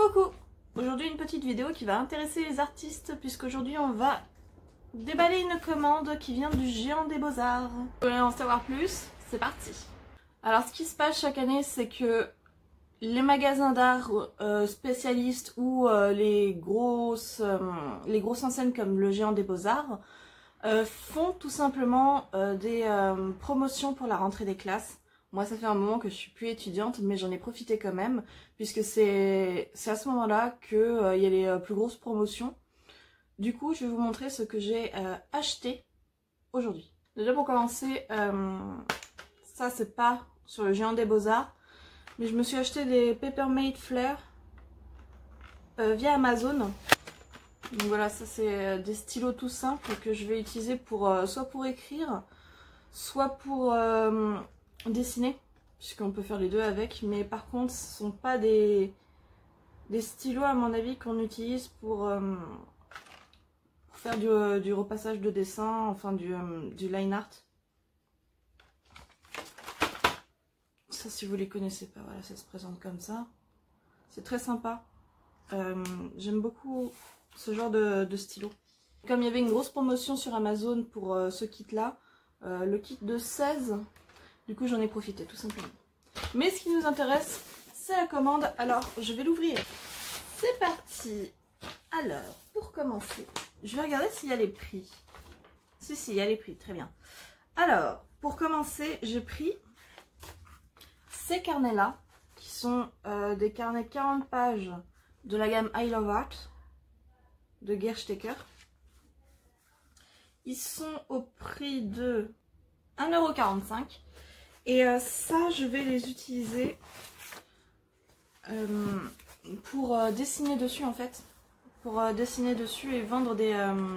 Coucou! Aujourd'hui une petite vidéo qui va intéresser les artistes puisqu'aujourd'hui on va déballer une commande qui vient du Géant des Beaux-Arts. Vous voulez en savoir plus? C'est parti! Alors ce qui se passe chaque année c'est que les magasins d'art spécialistes ou les grosses enseignes comme le Géant des Beaux-Arts font tout simplement des promotions pour la rentrée des classes. Moi ça fait un moment que je suis plus étudiante mais j'en ai profité quand même puisque c'est à ce moment-là qu'il y a les plus grosses promotions. Du coup je vais vous montrer ce que j'ai acheté aujourd'hui. Déjà pour commencer, ça c'est pas sur le Géant des Beaux-Arts mais je me suis acheté des Papermate Flair via Amazon. Donc voilà, ça c'est des stylos tout simples que je vais utiliser pour soit pour écrire, soit pour dessiner, puisqu'on peut faire les deux avec. Mais par contre, ce ne sont pas des stylos à mon avis qu'on utilise pour faire du repassage de dessin, enfin du line art. Ça si vous les connaissez pas, voilà, ça se présente comme ça. C'est très sympa. J'aime beaucoup ce genre de stylo. Comme il y avait une grosse promotion sur Amazon pour ce kit là, le kit de 16, du coup j'en ai profité tout simplement. Mais ce qui nous intéresse c'est la commande, alors je vais l'ouvrir. C'est parti. Alors pour commencer, je vais regarder s'il y a les prix. Si il y a les prix, très bien. Alors pour commencer j'ai pris ces carnets là qui sont des carnets 40 pages de la gamme I Love Art de Gerstecker. Ils sont au prix de 1,45 €. Et ça, je vais les utiliser pour dessiner dessus en fait. Pour dessiner dessus et vendre des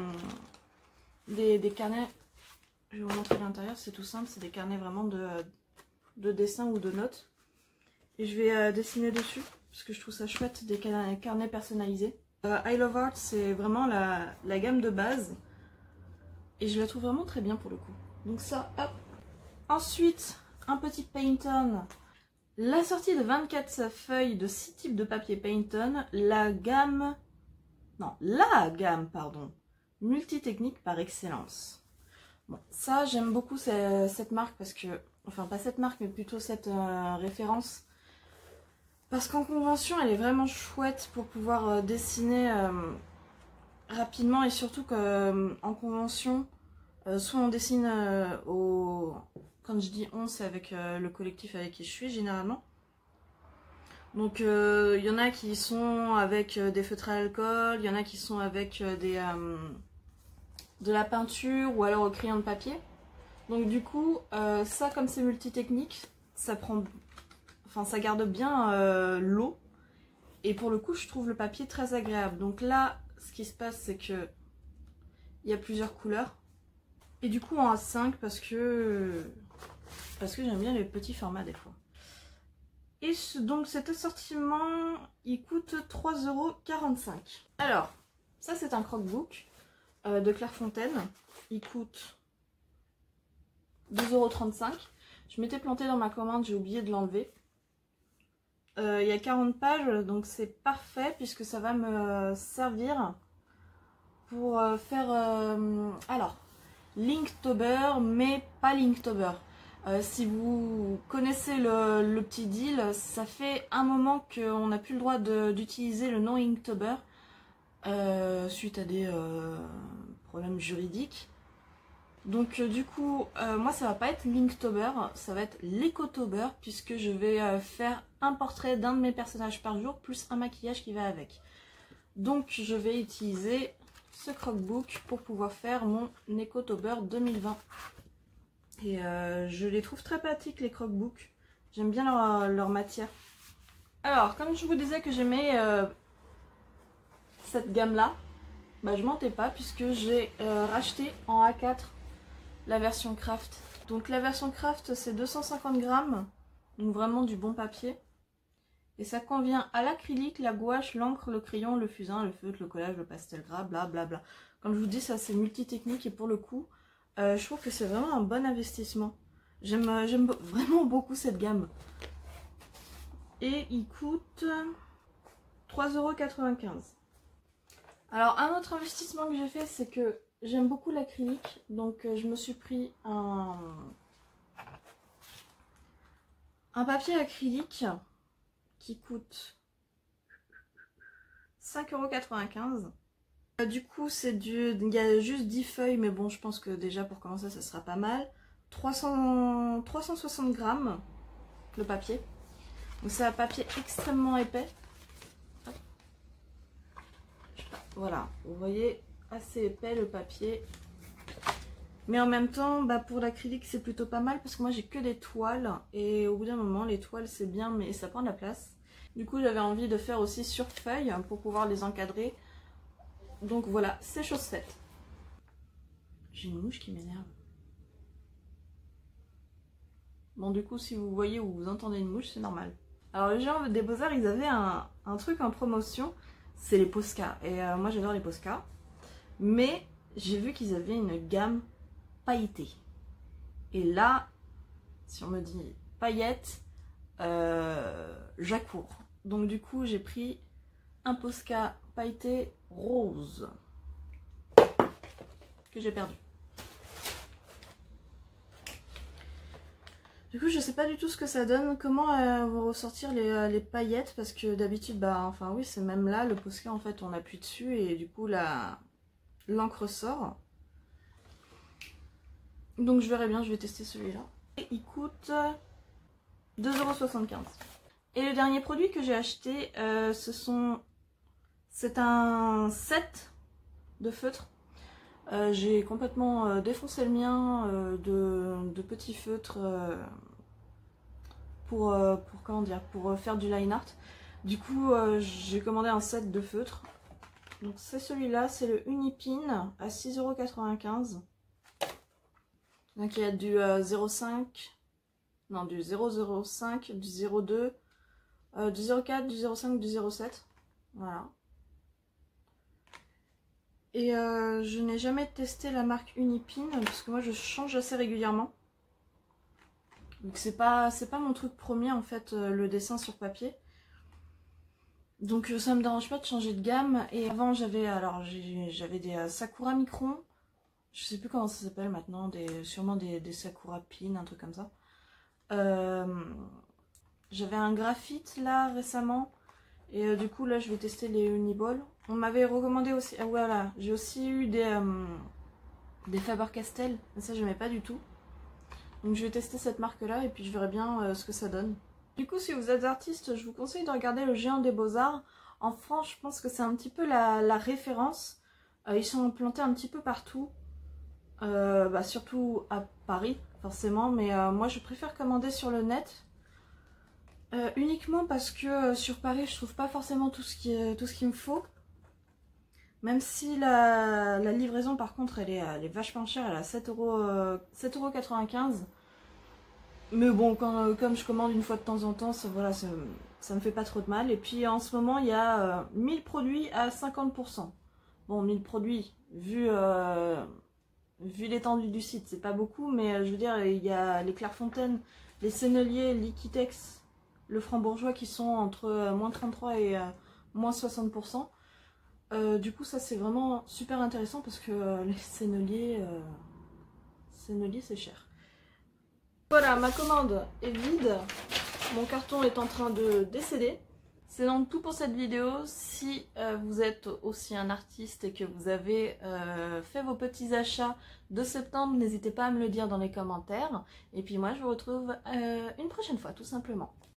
carnets. Je vais vous montrer l'intérieur, c'est tout simple. C'est des carnets vraiment de dessin ou de notes. Et je vais dessiner dessus parce que je trouve ça chouette, des carnets personnalisés. I Love Art, c'est vraiment la gamme de base. Et je la trouve vraiment très bien pour le coup. Donc ça, hop. Ensuite, un petit Paint-On. La sortie de 24 feuilles de 6 types de papier Paint-On. La gamme, pardon. Multitechnique par excellence. Bon, ça, j'aime beaucoup cette marque parce que... Enfin, pas cette marque, mais plutôt cette référence. Parce qu'en convention, elle est vraiment chouette pour pouvoir dessiner rapidement et surtout qu'en convention, soit on dessine quand je dis on, c'est avec le collectif avec qui je suis généralement. Donc il y en a qui sont avec des feutres à alcool, il y en a qui sont avec de la peinture ou alors au crayon de papier. Donc du coup, ça comme c'est multitechnique, ça prend... Enfin, ça garde bien l'eau. Et pour le coup, je trouve le papier très agréable. Donc là, ce qui se passe, c'est que il y a plusieurs couleurs. Et du coup, en A5 parce que j'aime bien les petits formats des fois. Et donc cet assortiment, il coûte 3,45 €. Alors, ça c'est un croquebook de Clairefontaine. Il coûte 2,35 €. Je m'étais plantée dans ma commande, j'ai oublié de l'enlever. Il y a 40 pages, donc c'est parfait puisque ça va me servir pour faire alors Linktober, mais pas Linktober. Si vous connaissez le petit deal, ça fait un moment qu'on n'a plus le droit d'utiliser le nom Inktober suite à des problèmes juridiques. Donc du coup, moi ça va pas être Linktober, ça va être l'Ecotober puisque je vais faire un portrait d'un de mes personnages par jour plus un maquillage qui va avec. Donc je vais utiliser ce croquebook pour pouvoir faire mon Ecotober 2020. Et je les trouve très pratiques les croquebooks, j'aime bien leur matière. Alors comme je vous disais que j'aimais cette gamme là, bah je mentais pas puisque j'ai racheté en A4 la version craft. Donc la version craft c'est 250 grammes, donc vraiment du bon papier. Et ça convient à l'acrylique, la gouache, l'encre, le crayon, le fusain, le feutre, le collage, le pastel gras, blablabla. Comme je vous dis, ça c'est multitechnique et pour le coup, je trouve que c'est vraiment un bon investissement. J'aime vraiment beaucoup cette gamme. Et il coûte 3,95 €. Alors un autre investissement que j'ai fait, c'est que j'aime beaucoup l'acrylique, donc je me suis pris un papier acrylique qui coûte 5,95 €. Du coup il y a juste 10 feuilles, mais bon je pense que déjà pour commencer ça sera pas mal. 360 grammes le papier. Donc c'est un papier extrêmement épais. Voilà, vous voyez, assez épais le papier. Mais en même temps, pour l'acrylique c'est plutôt pas mal parce que moi j'ai que des toiles. Et au bout d'un moment, les toiles c'est bien mais ça prend de la place. Du coup j'avais envie de faire aussi sur feuille pour pouvoir les encadrer. Donc voilà, c'est chose faite. J'ai une mouche qui m'énerve. Bon du coup si vous voyez ou vous entendez une mouche, c'est normal. Alors les gens des Beaux-Arts, ils avaient un truc en promotion, c'est les Posca. Et moi j'adore les Posca. Mais j'ai vu qu'ils avaient une gamme pailletée. Et là, si on me dit paillettes, j'accours. Donc du coup j'ai pris un Posca pailleté rose que j'ai perdu. Du coup je sais pas du tout ce que ça donne, comment vont ressortir les paillettes, parce que d'habitude enfin oui c'est même là le Posca en fait on appuie dessus et du coup l'encre sort. Donc je verrai bien, je vais tester celui-là. Et il coûte 2,75 €. Et le dernier produit que j'ai acheté, c'est un set de feutres. J'ai complètement défoncé le mien de petits feutres pour faire du line art. Du coup j'ai commandé un set de feutres. Donc c'est celui-là, c'est le Unipin à 6,95 €. Donc il y a du 0,5, non du 0,05, du 0,2, du 0,4, du 0,5, du 0,7. Voilà. Et je n'ai jamais testé la marque Unipin parce que moi je change assez régulièrement. Donc c'est pas mon truc premier en fait, le dessin sur papier. Donc ça me dérange pas de changer de gamme. Et avant j'avais des Sakura Micron. Je sais plus comment ça s'appelle maintenant, sûrement des Sakura Pin, un truc comme ça. J'avais un graphite là récemment. Et du coup là je vais tester les Uniball. On m'avait recommandé aussi, voilà, j'ai aussi eu des Faber-Castell, mais ça j'aimais pas du tout. Donc je vais tester cette marque là et puis je verrai bien ce que ça donne. Du coup si vous êtes artiste, je vous conseille de regarder le Géant des Beaux-Arts. En France je pense que c'est un petit peu la référence. Ils sont implantés un petit peu partout. Surtout à Paris forcément, mais moi je préfère commander sur le net. Uniquement parce que sur Paris je trouve pas forcément tout ce qu'il me faut. Même si la livraison par contre elle est vachement chère, elle est à 7,95 €. Mais bon, comme je commande une fois de temps en temps, ça me fait pas trop de mal. Et puis en ce moment il y a 1000 produits à 50%. Bon 1000 produits, vu l'étendue du site c'est pas beaucoup, mais je veux dire il y a les Clairefontaine, les Sennelier, Liquitex, le Franc-Bourgeois qui sont entre moins 33 et moins 60%. Du coup ça c'est vraiment super intéressant parce que les Sennelier c'est cher. Voilà, ma commande est vide, mon carton est en train de décéder. C'est donc tout pour cette vidéo. Si vous êtes aussi un artiste et que vous avez fait vos petits achats de septembre, n'hésitez pas à me le dire dans les commentaires. Et puis moi je vous retrouve une prochaine fois tout simplement.